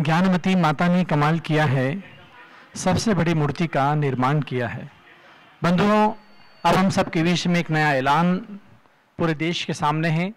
ज्ञानमती माता ने कमाल किया है, सबसे बड़ी मूर्ति का निर्माण किया है। बंधुओं, अब हम सब के बीच में एक नया ऐलान पूरे देश के सामने है।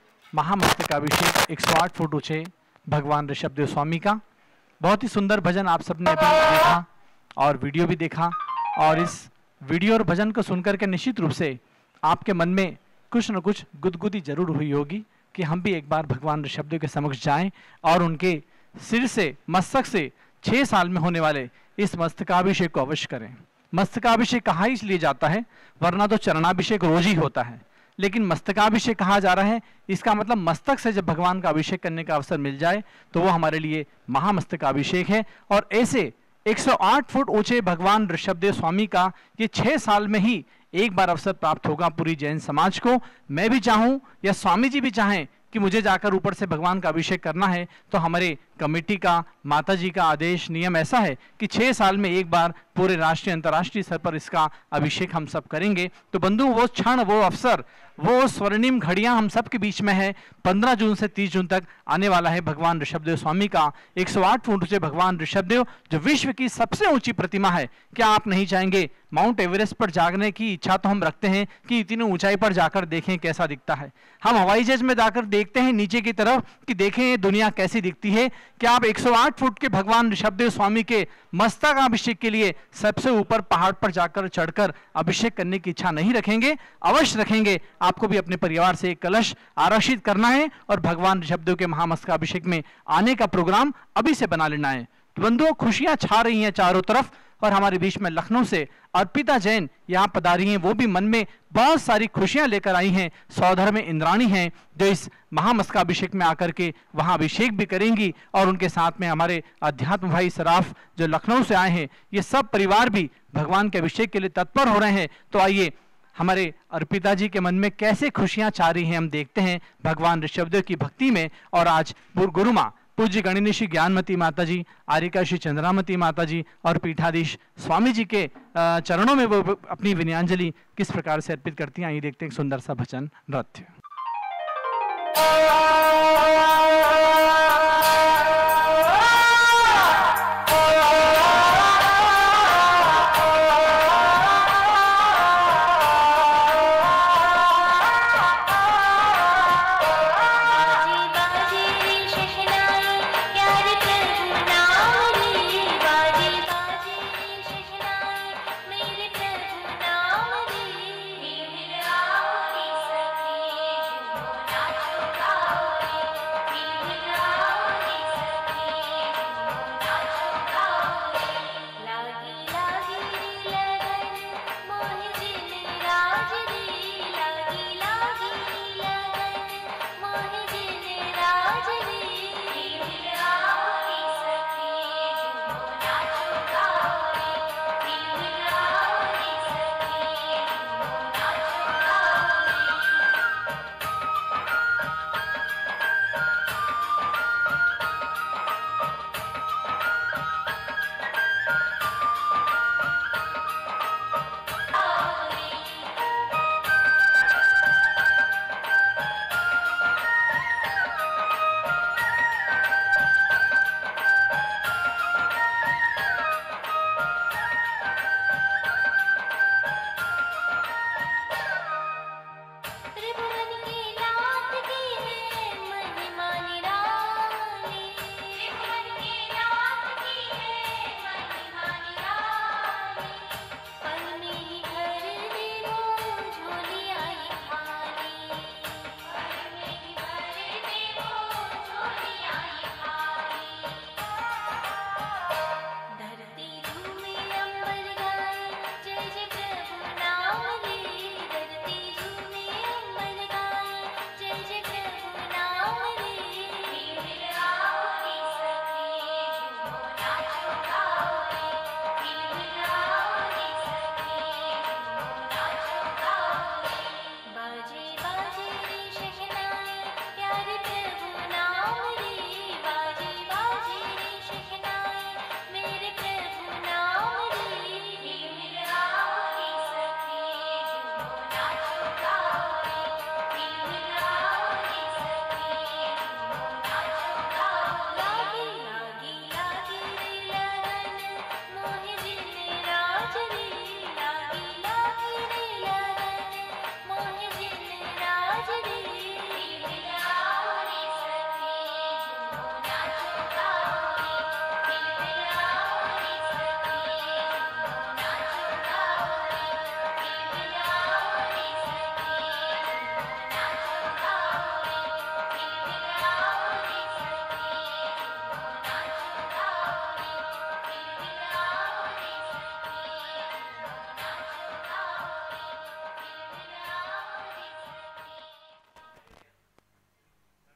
महामस्तकाभिषेक 108 फुट ऊंचे भगवान ऋषभदेव स्वामी का बहुत ही सुंदर भजन आप सबने अभी देखा और वीडियो भी देखा, और इस वीडियो और भजन को सुनकर के निश्चित रूप से आपके मन में कुछ न कुछ गुदगुदी जरूर हुई होगी कि हम भी एक बार भगवान ऋषभदेव के समक्ष जाएं और उनके सिर से, मस्तक से 6 साल में होने वाले इस मस्तकाभिषेक को अवश्य करें। मस्तकाभिषेक कहा इसलिए जाता है, वरना तो चरणाभिषेक रोज ही होता है, लेकिन मस्तकाभिषेक कहा जा रहा है, इसका मतलब मस्तक से जब भगवान का अभिषेक करने का अवसर मिल जाए तो वो हमारे लिए महामस्तकाभिषेक है। और ऐसे 108 फुट ऊंचे भगवान ऋषभदेव स्वामी का ये 6 साल में ही एक बार अवसर प्राप्त होगा पूरी जैन समाज को। मैं भी चाहूं या स्वामी जी भी चाहें कि मुझे जाकर ऊपर से भगवान का अभिषेक करना है, तो हमारे कमेटी का, माता जी का आदेश, नियम ऐसा है कि 6 साल में एक बार पूरे राष्ट्रीय अंतर्राष्ट्रीय स्तर पर इसका अभिषेक हम सब करेंगे। तो बंधु, वो क्षण, वो अवसर, वो स्वर्णिम घड़ियां हम सब के बीच में है। 15 जून से 30 जून तक आने वाला है भगवान ऋषभदेव स्वामी का 108 फुट ऊंचे भगवान ऋषभदेव, जो विश्व की सबसे ऊंची प्रतिमा है। क्या आप नहीं चाहेंगे? माउंट एवरेस्ट पर जाने की इच्छा तो हम रखते हैं कि इतनी ऊंचाई पर जाकर देखें कैसा दिखता है। हम हवाई जहाज में जाकर देखते हैं नीचे की तरफ कि देखें दुनिया कैसी दिखती है। क्या आप 108 फुट के भगवान ऋषभदेव स्वामी के मस्तकाभिषेक के लिए सबसे ऊपर पहाड़ पर जाकर चढ़कर अभिषेक करने की इच्छा नहीं रखेंगे? अवश्य रखेंगे। आपको भी अपने परिवार से एक कलश आरक्षित करना है और भगवान ऋषभदेव के महामस्तकाभिषेक में आने का प्रोग्राम अभी से बना लेना है। तो बंधुओं, खुशियां छा रही हैं चारों तरफ, और हमारे बीच में लखनऊ से अर्पिता जैन यहाँ पधारी हैं। वो भी मन में बहुत सारी खुशियां लेकर आई हैं। सौधर में इंद्राणी हैं जो इस महामस्तकाभिषेक में आकर के वहाँ अभिषेक भी करेंगी, और उनके साथ में हमारे अध्यात्म भाई सराफ जो लखनऊ से आए हैं। ये सब परिवार भी भगवान के अभिषेक के लिए तत्पर हो रहे हैं। तो आइए, हमारे अर्पिता जी के मन में कैसे खुशियां छा रही हैं हम देखते हैं भगवान ऋषभदेव की भक्ति में। और आज गुरु माँ पूज्य गणिनीश्री ज्ञानमती माता जी, आर्यिका श्री चंद्रामती माता जी और पीठाधीश स्वामी जी के चरणों में वो अपनी विनयांजलि किस प्रकार से अर्पित करती हैं, आइए देखते हैं एक सुंदर सा भजन नृत्य।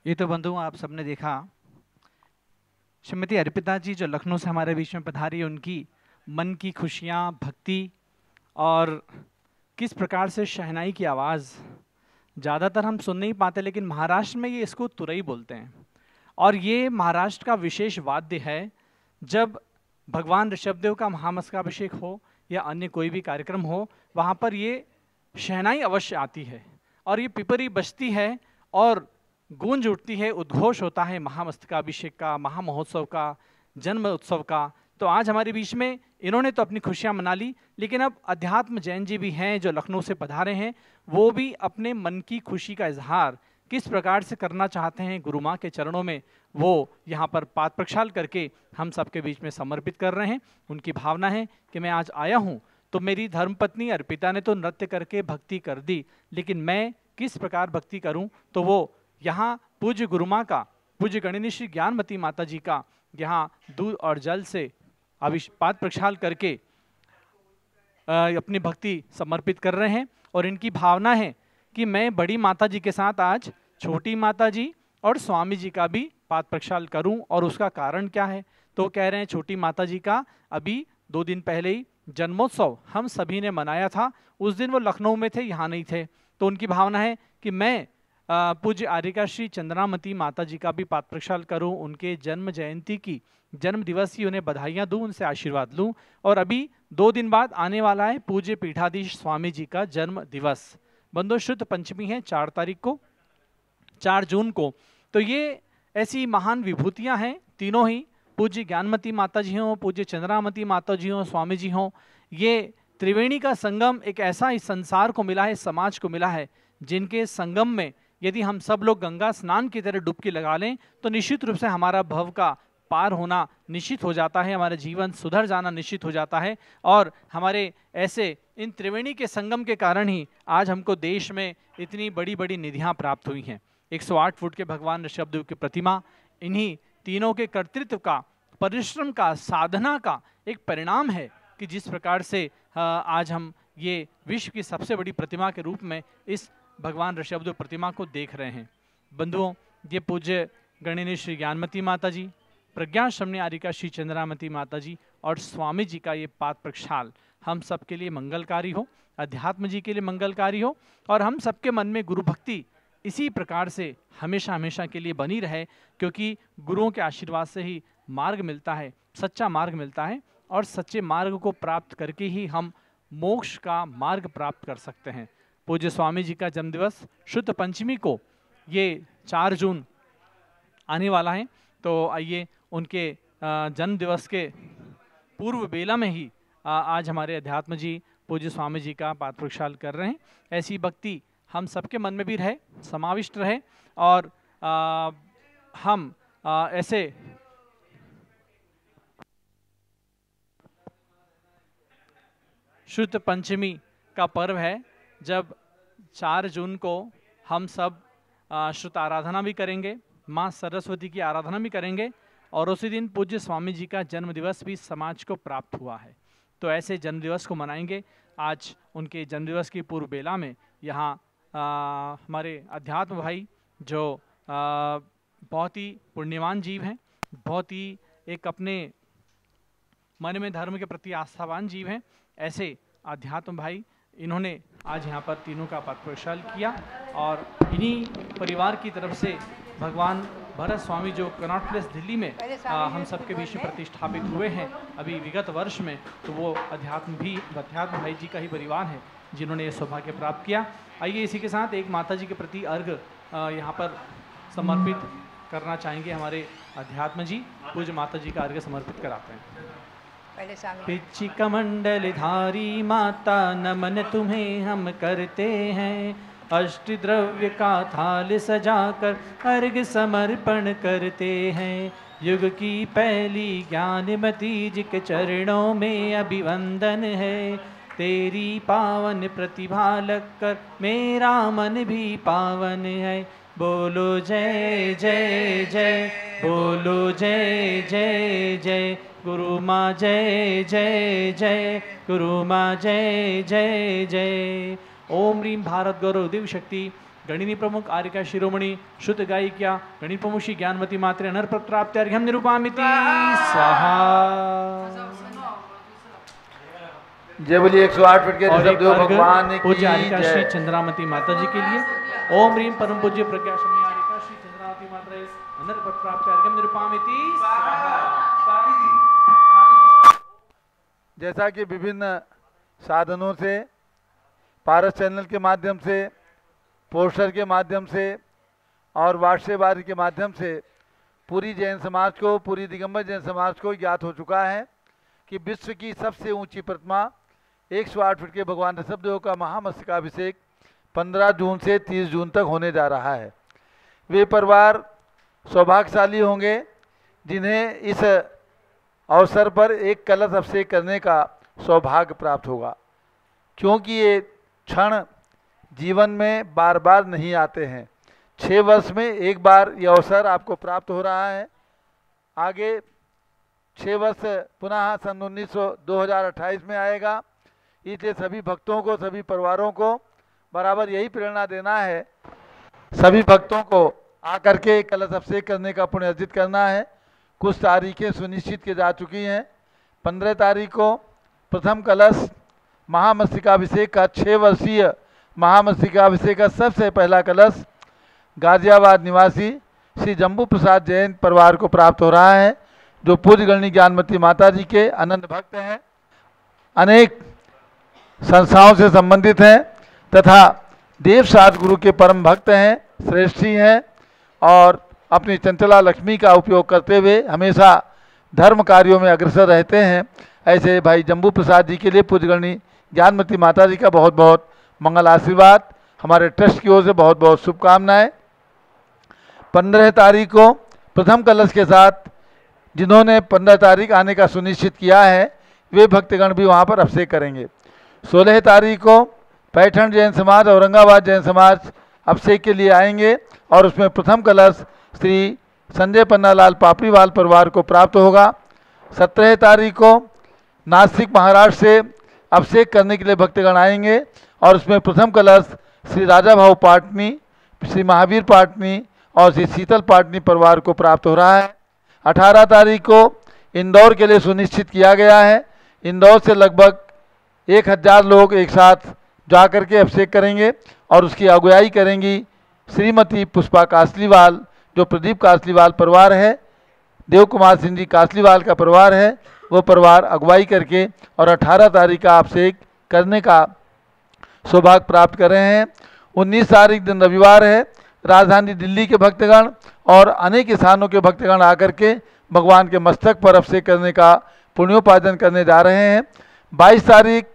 ये तो बंधुओं आप सबने देखा, श्रीमती अर्पिता जी जो लखनऊ से हमारे बीच में पधारी, उनकी मन की खुशियाँ, भक्ति और किस प्रकार से शहनाई की आवाज़ ज़्यादातर हम सुन नहीं पाते, लेकिन महाराष्ट्र में ये इसको तुरई बोलते हैं। और ये महाराष्ट्र का विशेष वाद्य है। जब भगवान ऋषभदेव का महामस्तकाभिषेक हो या अन्य कोई भी कार्यक्रम हो, वहाँ पर ये शहनाई अवश्य आती है और ये पिपरी बजती है और गूंज उठती है, उद्घोष होता है महामस्तकाभिषेक का, महामहोत्सव का, जन्म उत्सव का। तो आज हमारे बीच में इन्होंने तो अपनी खुशियाँ मना ली, लेकिन अब अध्यात्म जैन जी भी हैं जो लखनऊ से पधारे हैं, वो भी अपने मन की खुशी का इजहार किस प्रकार से करना चाहते हैं गुरु माँ के चरणों में, वो यहाँ पर पाद प्रक्षाल करके हम सबके बीच में समर्पित कर रहे हैं। उनकी भावना है कि मैं आज आया हूँ तो मेरी धर्मपत्नी अर्पिता ने तो नृत्य करके भक्ति कर दी, लेकिन मैं किस प्रकार भक्ति करूँ, तो वो यहाँ पूज्य गुरु माँ का, पूज्य गणेश ज्ञानमती माता जी का यहाँ दूध और जल से पाद प्रक्षाल करके अपनी भक्ति समर्पित कर रहे हैं। और इनकी भावना है कि मैं बड़ी माता जी के साथ आज छोटी माता जी और स्वामी जी का भी पाद प्रक्षाल करूं। और उसका कारण क्या है, तो कह रहे हैं छोटी माता जी का अभी 2 दिन पहले ही जन्मोत्सव हम सभी ने मनाया था। उस दिन वो लखनऊ में थे, यहाँ नहीं थे। तो उनकी भावना है कि मैं पूज्य आर्यका श्री चंद्रामती माता जी का भी पाद प्रक्षाल करूं, उनके जन्म जयंती की, जन्म दिवस की उन्हें बधाइयाँ दूं, उनसे आशीर्वाद लूं। और अभी 2 दिन बाद आने वाला है पूज्य पीठाधीश स्वामी जी का जन्म दिवस। बंधु शुद्ध पंचमी है 4 तारीख को, 4 जून को। तो ये ऐसी महान विभूतियां हैं तीनों ही, पूज्य ज्ञानमती माता जी हों, पूज्य चंद्रामती माता जी हों, स्वामी जी हों। ये त्रिवेणी का संगम एक ऐसा इस संसार को मिला है, समाज को मिला है, जिनके संगम में यदि हम सब लोग गंगा स्नान की तरह डुबकी लगा लें तो निश्चित रूप से हमारा भव का पार होना निश्चित हो जाता है, हमारा जीवन सुधर जाना निश्चित हो जाता है। और हमारे ऐसे इन त्रिवेणी के संगम के कारण ही आज हमको देश में इतनी बड़ी बड़ी निधियां प्राप्त हुई हैं। 108 फुट के भगवान ऋषभदेव की प्रतिमा इन्हीं तीनों के कर्तृत्व का, परिश्रम का, साधना का एक परिणाम है कि जिस प्रकार से आज हम ये विश्व की सबसे बड़ी प्रतिमा के रूप में इस भगवान ऋषभदेव प्रतिमा को देख रहे हैं। बंधुओं, ये पूज्य गणेश श्री ज्ञानमती माता जी, प्रज्ञाश्रमणी आर्यका श्री चंद्रामती माता जी और स्वामी जी का ये पाद प्रक्षाल हम सबके लिए मंगलकारी हो, अध्यात्म जी के लिए मंगलकारी हो, और हम सबके मन में गुरु भक्ति इसी प्रकार से हमेशा हमेशा के लिए बनी रहे, क्योंकि गुरुओं के आशीर्वाद से ही मार्ग मिलता है, सच्चा मार्ग मिलता है, और सच्चे मार्ग को प्राप्त करके ही हम मोक्ष का मार्ग प्राप्त कर सकते हैं। पूज्य स्वामी जी का जन्मदिवस शुद्ध पंचमी को ये 4 जून आने वाला है। तो आइए उनके जन्म दिवस के पूर्व बेला में ही आज हमारे अध्यात्म जी पूज्य स्वामी जी का पाद प्रक्षाल कर रहे हैं। ऐसी भक्ति हम सबके मन में भी रहे, समाविष्ट रहे, और हम ऐसे शुद्ध पंचमी का पर्व है, जब 4 जून को हम सब श्रुत आराधना भी करेंगे, माँ सरस्वती की आराधना भी करेंगे, और उसी दिन पूज्य स्वामी जी का जन्म दिवस भी समाज को प्राप्त हुआ है। तो ऐसे जन्म दिवस को मनाएंगे। आज उनके जन्म दिवस की पूर्व बेला में यहाँ हमारे अध्यात्म भाई जो बहुत ही पुण्यवान जीव हैं, बहुत ही एक अपने मन में धर्म के प्रति आस्थावान जीव हैं, ऐसे अध्यात्म भाई इन्होंने आज यहाँ पर तीनों का पाद प्रक्षाल किया। और इन्हीं परिवार की तरफ से भगवान भरत स्वामी जो कनॉट प्लेस दिल्ली में हम सबके बीच में प्रतिष्ठापित हुए हैं अभी विगत वर्ष में, तो वो अध्यात्म भाई जी का ही परिवार है जिन्होंने ये सौभाग्य प्राप्त किया। आइए इसी के साथ एक माता जी के प्रति अर्घ यहाँ पर समर्पित करना चाहेंगे। हमारे अध्यात्म जी पूज्य माता जी का अर्घ समर्पित कराते हैं। पिच्ची कमंडल धारी माता नमन तुम्हें हम करते हैं, अष्ट द्रव्य का थाल सजाकर अर्घ समर्पण करते हैं। युग की पहली ज्ञानमती जी के चरणों में अभिवंदन है, तेरी पावन प्रतिभा लगकर मेरा मन भी पावन है। बोलो जय जय जय, बोलो जय जय जय, गुरु माँ जय जय जय, गुरु माँ जय जय जय। ओम ह्रीं भारत गौरव दिव्य शक्ति गणिनी प्रमुख आर्यका शिरोमणि शुद्ध गायिका गणित प्रमुख श्री ज्ञानमती मात्रे अनर्पण प्राप्त्यर्घ्यम निरूपामिति स्वाहा। जय बोलिए 108 फीट के ऋषभदेव भगवान की पूज्य आर्यका जय। श्री चंद्रामती माता जी के लिए ओम ह्रीम परम पूज्य प्रज्ञा शमी आर्यका श्री चंद्रामती मात्रे अनर्पण प्राप्त्यर्घ्यम निरूपामिति स्वाहा। जैसा कि विभिन्न साधनों से, पारस चैनल के माध्यम से, पोस्टर के माध्यम से और वार्षिकवारी के माध्यम से पूरी जैन समाज को, पूरी दिगंबर जैन समाज को ज्ञात हो चुका है कि विश्व की सबसे ऊंची प्रतिमा 108 फीट के भगवान ऋषभदेव का महामस्तकाभिषेक 15 जून से 30 जून तक होने जा रहा है। वे परिवार सौभाग्यशाली होंगे जिन्हें इस अवसर पर एक कलश अभिषेक करने का सौभाग्य प्राप्त होगा, क्योंकि ये क्षण जीवन में बार बार नहीं आते हैं। 6 वर्ष में एक बार ये अवसर आपको प्राप्त हो रहा है। आगे 6 वर्ष पुनः सन 2028 में आएगा। इसलिए सभी भक्तों को, सभी परिवारों को बराबर यही प्रेरणा देना है, सभी भक्तों को आकर के कलश अभिषेक करने का पुण्य अर्जित करना है। कुछ तारीखें सुनिश्चित की जा चुकी हैं। 15 तारीख को प्रथम कलश महामस्तकाभिषेक का 6 वर्षीय महामस्तकाभिषेक का सबसे पहला कलश गाजियाबाद निवासी श्री जम्बू प्रसाद जैन परिवार को प्राप्त हो रहा है, जो पूज्य गणनी ज्ञानमती माता जी के अनन्य भक्त हैं, अनेक संस्थाओं से संबंधित हैं तथा देवसात गुरु के परम भक्त हैं, श्रेष्ठी हैं और अपनी चंचला लक्ष्मी का उपयोग करते हुए हमेशा धर्म कार्यों में अग्रसर रहते हैं। ऐसे भाई जम्बू प्रसाद जी के लिए पूज्य गणनी ज्ञानमती माता जी का बहुत बहुत मंगल आशीर्वाद, हमारे ट्रस्ट की ओर से बहुत बहुत शुभकामनाएं। 15 तारीख को प्रथम कलश के साथ जिन्होंने 15 तारीख आने का सुनिश्चित किया है वे भक्तगण भी वहां पर अभिषेक करेंगे। 16 तारीख को पैठण जैन समाज, औरंगाबाद जैन समाज अभिषेक के लिए आएंगे और उसमें प्रथम कलश श्री संजय पन्नालाल पापड़ीवाल परिवार को प्राप्त होगा। 17 तारीख को नासिक महाराष्ट्र से अभिषेक करने के लिए भक्तगण आएंगे और उसमें प्रथम कलश श्री राजा भाऊ पाटनी, श्री महावीर पाटनी और श्री शीतल पाटनी परिवार को प्राप्त हो रहा है। 18 तारीख को इंदौर के लिए सुनिश्चित किया गया है। इंदौर से लगभग 1000 लोग एक साथ जाकर के अभिषेक करेंगे और उसकी अगुवाई करेंगी श्रीमती पुष्पा कासलीवाल, जो प्रदीप कासलीवाल परिवार है, देव कुमार सिंह जी कासलीवाल का परिवार है, वो परिवार अगुवाई करके और 18 तारीख का अभिषेक करने का सौभाग्य प्राप्त कर रहे हैं। 19 तारीख दिन रविवार है। राजधानी दिल्ली के भक्तगण और अनेक स्थानों के भक्तगण आकर के भगवान के मस्तक पर अभिषेक करने का पुण्योपार्जन करने जा रहे हैं। 22 तारीख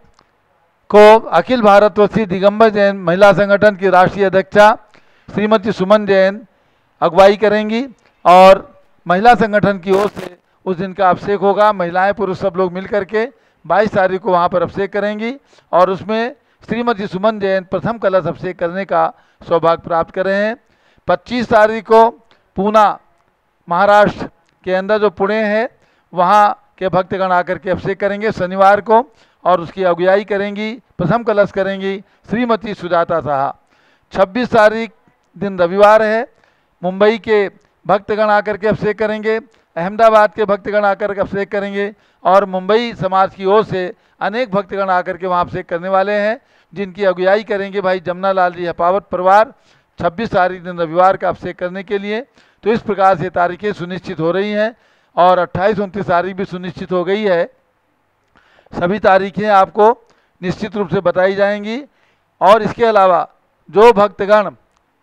को अखिल भारतवर्षीय दिगंबर जैन महिला संगठन की राष्ट्रीय अध्यक्षा श्रीमती सुमन जैन अगुवाई करेंगी और महिला संगठन की ओर से उस दिन का अभिषेक होगा। महिलाएं पुरुष सब लोग मिलकर के 22 तारीख को वहां पर अभिषेक करेंगी और उसमें श्रीमती सुमन जैन प्रथम कलश अभिषेक करने का सौभाग्य प्राप्त कर रहे हैं। 25 तारीख को पूना महाराष्ट्र के अंदर जो पुणे है वहाँ के भक्तगण आकर के अभिषेक करेंगे शनिवार को और उसकी अगुवाई करेंगी, प्रथम कलश करेंगी श्रीमती सुजाता साहा। 26 तारीख दिन रविवार है। मुंबई के भक्तगण आकर के अभिषेक करेंगे, अहमदाबाद के भक्तगण आकर के अभिषेक करेंगे और मुंबई समाज की ओर से अनेक भक्तगण आकर के वहाँ अभिषेक करने वाले हैं, जिनकी अगुवाई करेंगे भाई जमुना लाल जी हपावत परिवार 26 तारीख दिन रविवार का अभिषेक करने के लिए। तो इस प्रकार से तारीखें सुनिश्चित हो रही हैं और 28-29 तारीख भी सुनिश्चित हो गई है। सभी तारीखें आपको निश्चित रूप से बताई जाएंगी और इसके अलावा जो भक्तगण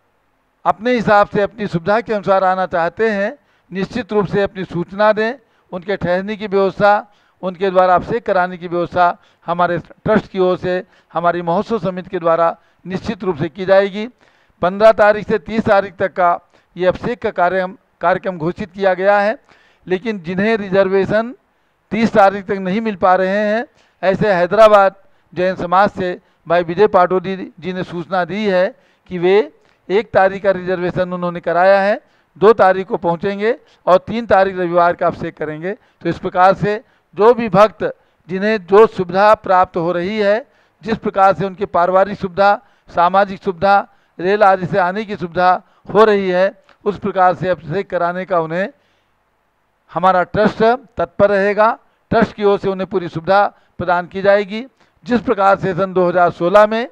अपने हिसाब से अपनी सुविधा के अनुसार आना चाहते हैं निश्चित रूप से अपनी सूचना दें। उनके ठहरने की व्यवस्था, उनके द्वारा अभिषेक कराने की व्यवस्था हमारे ट्रस्ट की ओर से, हमारी महोत्सव समिति के द्वारा निश्चित रूप से की जाएगी। 15 तारीख से 30 तारीख तक का ये अभिषेक का कार्यक्रम घोषित किया गया है, लेकिन जिन्हें रिजर्वेशन 30 तारीख तक नहीं मिल पा रहे हैं, ऐसे हैदराबाद जैन समाज से भाई विजय पाटोदी जी ने सूचना दी है कि वे 1 तारीख का रिजर्वेशन उन्होंने कराया है, 2 तारीख को पहुंचेंगे और 3 तारीख रविवार का अभिषेक करेंगे। तो इस प्रकार से जो भी भक्त जिन्हें जो सुविधा प्राप्त हो रही है, जिस प्रकार से उनकी पारिवारिक सुविधा, सामाजिक सुविधा, रेल आदि से आने की सुविधा हो रही है, उस प्रकार से अभिषेक कराने का उन्हें हमारा ट्रस्ट तत्पर रहेगा। ट्रस्ट की ओर से उन्हें पूरी सुविधा प्रदान की जाएगी। जिस प्रकार से सन 2016 में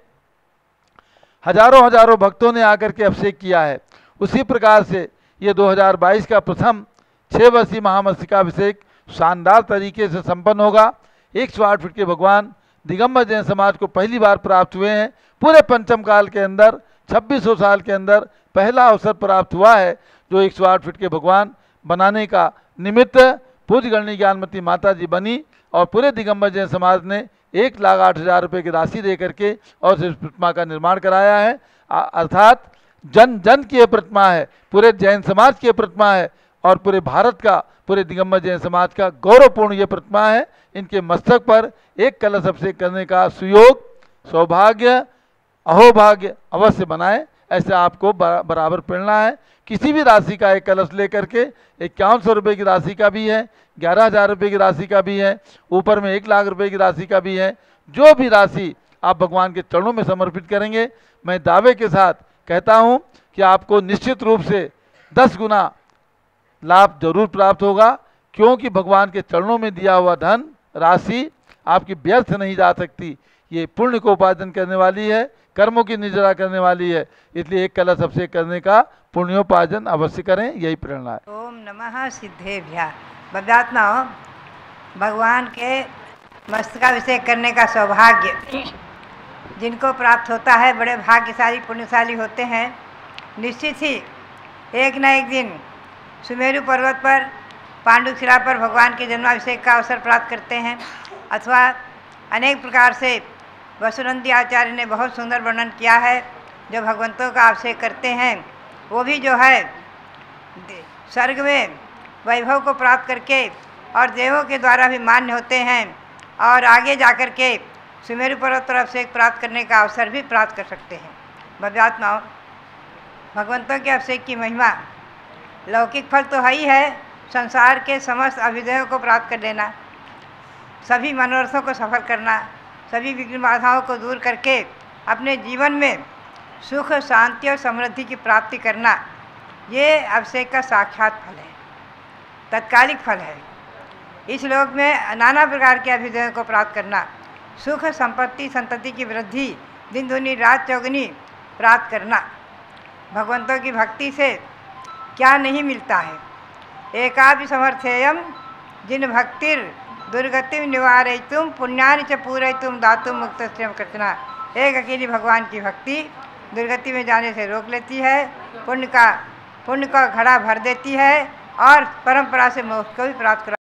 हजारों भक्तों ने आकर के अभिषेक किया है, उसी प्रकार से ये 2022 का प्रथम 6 वर्षीय महामस्तकाभिषेक शानदार तरीके से संपन्न होगा। 108 फीट के भगवान दिगंबर जैन समाज को पहली बार प्राप्त हुए हैं। पूरे पंचम काल के अंदर 2600 साल के अंदर पहला अवसर प्राप्त हुआ है जो 108 फीट के भगवान बनाने का निमित्त पूज्य गणनी ज्ञानमती माता जी बनी और पूरे दिगंबर जैन समाज ने 1,08,000 रुपये की राशि दे करके और इस प्रतिमा का निर्माण कराया है। अर्थात जन जन की ये प्रतिमा है, पूरे जैन समाज की ये प्रतिमा है और पूरे भारत का, पूरे दिगंबर जैन समाज का गौरवपूर्ण ये प्रतिमा है। इनके मस्तक पर एक कलश अभिषेक करने का सुयोग, सौभाग्य, अहोभाग्य अवश्य बनाए, ऐसे आपको बराबर प्रेरणा है। किसी भी राशि का एक कलश लेकर के 5100 रुपये की राशि का भी है, 11,000 रुपये की राशि का भी है, ऊपर में 1,00,000 रुपये की राशि का भी है। जो भी राशि आप भगवान के चरणों में समर्पित करेंगे, मैं दावे के साथ कहता हूं कि आपको निश्चित रूप से 10 गुना लाभ जरूर प्राप्त होगा, क्योंकि भगवान के चरणों में दिया हुआ धन राशि आपकी व्यर्थ नहीं जा सकती। ये पुण्य को उपार्जन करने वाली है, कर्मों की निर्जरा करने वाली है, इसलिए एक कलश अभिषेक करने का पुण्योपार्जन अवश्य करें, यही प्रेरणा है। ओम नमः सिद्धेभ्यः। बब्यात्माओं, भगवान के मस्तकाभिषेक करने का सौभाग्य जिनको प्राप्त होता है बड़े भाग्यशाली पुण्यशाली होते हैं। निश्चित ही एक न एक दिन सुमेरु पर्वत पर पांडुशिला पर भगवान के जन्माभिषेक का अवसर प्राप्त करते हैं, अथवा अनेक प्रकार से वसुनंदी आचार्य ने बहुत सुंदर वर्णन किया है। जो भगवंतों का अभिषेक करते हैं वो भी जो है स्वर्ग में वैभव को प्राप्त करके और देवों के द्वारा भी मान्य होते हैं और आगे जाकर के सुमेरु पर्वत पर अभिषेक प्राप्त करने का अवसर भी प्राप्त कर सकते हैं। भव्यात्माओं, भगवंतों के अभिषेक की महिमा लौकिक फल तो है ही है, संसार के समस्त अभ्युदयों को प्राप्त कर लेना, सभी मनोरथों को सफल करना, सभी विघ्न बाधाओं को दूर करके अपने जीवन में सुख शांति और समृद्धि की प्राप्ति करना, ये अभिषेक का साक्षात फल है, तत्कालिक फल है। इस लोक में नाना प्रकार के अभ्युदयों को प्राप्त करना, सुख संपत्ति संतति की वृद्धि दिन दूनी रात चौगुनी प्राप्त करना, भगवंतों की भक्ति से क्या नहीं मिलता है। एकापि समर्थेयम जिन भक्तिर दुर्गतिम निवारयितुम पुण्यानि च पूरयितुम दातुम मुक्तस्यम कृतना। एक अकेली भगवान की भक्ति दुर्गति में जाने से रोक लेती है, पुण्य का घड़ा भर देती है और परंपरा से मोक्ष को भी प्राप्त करा